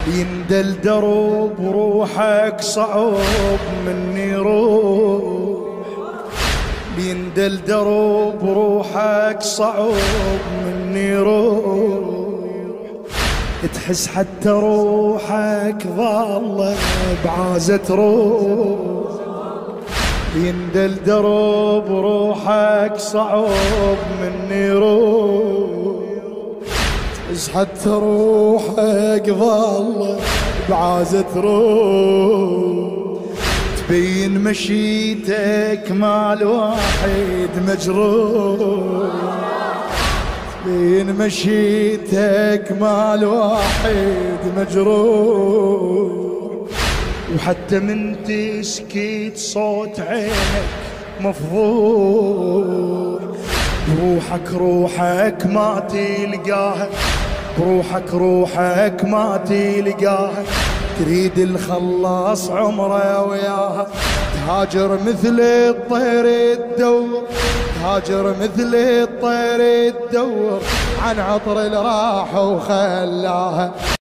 يندل درب روحك صعب مني روح، يندل درب روحك صعب مني روح، تحس حتى روحك ظل بعازة روح، يندل درب روحك صعب مني روح، تحس حتى روحك ظل بعازة روح، تبين مشيتك مع الواحد مجروح، تبين مشيتك مع الواحد مجروح، وحتى من تسكت صوت عينك مفضوح، روحك ما تلقاها، روحك ما تلقاها، تريد الخلاص عمره وياها، تهاجر مثل الطير تدور، تهاجر مثل الطير تدور عن عطر اللي راح وخلاها.